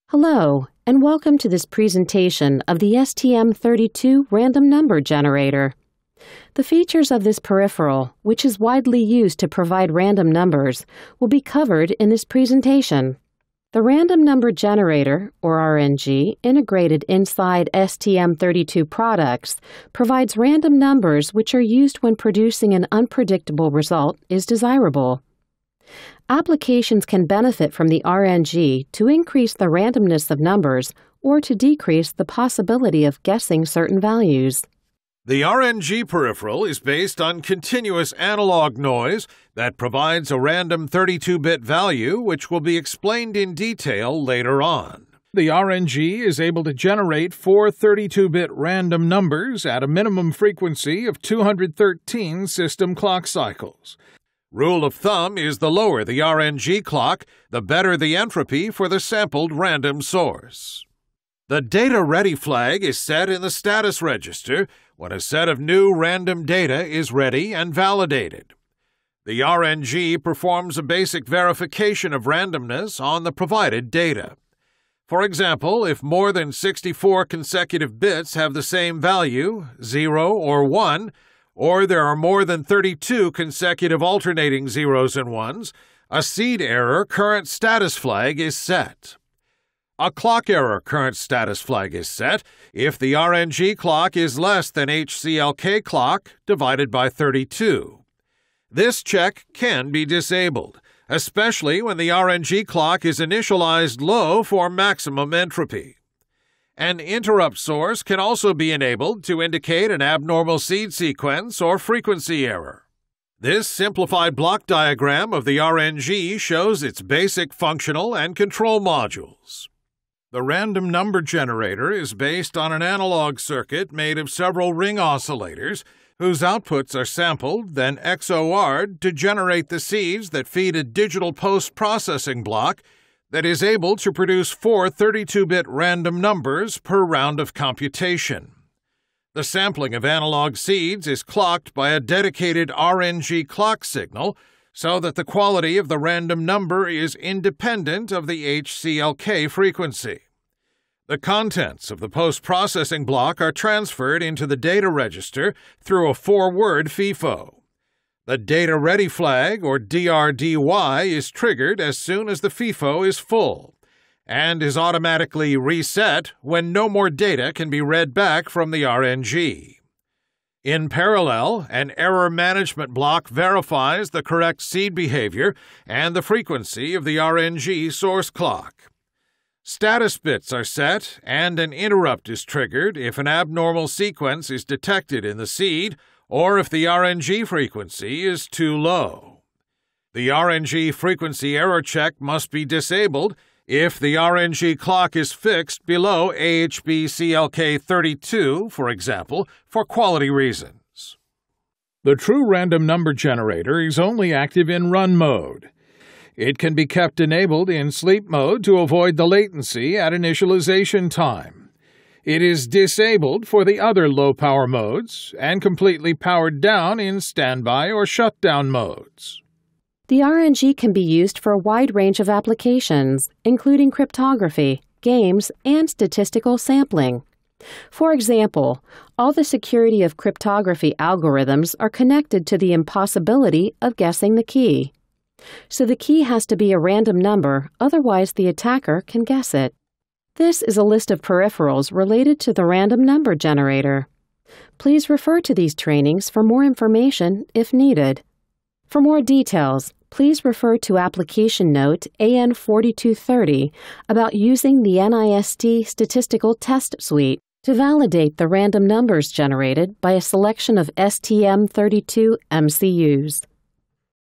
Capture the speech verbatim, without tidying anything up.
Hello, and welcome to this presentation of the S T M thirty-two random number generator. The features of this peripheral, which is widely used to provide random numbers, will be covered in this presentation. The random number generator, or R N G, integrated inside S T M thirty-two products, provides random numbers which are used when producing an unpredictable result is desirable. Applications can benefit from the R N G to increase the randomness of numbers or to decrease the possibility of guessing certain values. The R N G peripheral is based on continuous analog noise that provides a random thirty-two bit value, which will be explained in detail later on. The R N G is able to generate four thirty-two bit random numbers at a minimum frequency of two hundred thirteen system clock cycles. Rule of thumb is the lower the R N G clock, the better the entropy for the sampled random source. The data ready flag is set in the status register when a set of new random data is ready and validated. The R N G performs a basic verification of randomness on the provided data. For example, if more than sixty-four consecutive bits have the same value, zero or one, or there are more than thirty-two consecutive alternating zeros and ones, a seed error current status flag is set. A clock error current status flag is set if the R N G clock is less than H C L K clock divided by thirty-two. This check can be disabled, especially when the R N G clock is initialized low for maximum entropy. An interrupt source can also be enabled to indicate an abnormal seed sequence or frequency error. This simplified block diagram of the R N G shows its basic functional and control modules. The random number generator is based on an analog circuit made of several ring oscillators whose outputs are sampled, then X O R'd to generate the seeds that feed a digital post-processing block that is able to produce four thirty-two bit random numbers per round of computation. The sampling of analog seeds is clocked by a dedicated R N G clock signal so that the quality of the random number is independent of the H C L K frequency. The contents of the post-processing block are transferred into the data register through a four-word FIFO. The Data Ready flag, or D R D Y, is triggered as soon as the FIFO is full, and is automatically reset when no more data can be read back from the R N G. In parallel, an error management block verifies the correct seed behavior and the frequency of the R N G source clock. Status bits are set, and an interrupt is triggered if an abnormal sequence is detected in the seed, or if the R N G frequency is too low. The R N G frequency error check must be disabled if the R N G clock is fixed below A H B C L K thirty-two, for example, for quality reasons. The true random number generator is only active in run mode. It can be kept enabled in sleep mode to avoid the latency at initialization time. It is disabled for the other low-power modes and completely powered down in standby or shutdown modes. The R N G can be used for a wide range of applications, including cryptography, games, and statistical sampling. For example, all the security of cryptography algorithms are connected to the impossibility of guessing the key. So the key has to be a random number, otherwise the attacker can guess it. This is a list of peripherals related to the random number generator. Please refer to these trainings for more information if needed. For more details, please refer to Application Note A N forty-two thirty about using the NIST Statistical Test Suite to validate the random numbers generated by a selection of S T M thirty-two M C Us.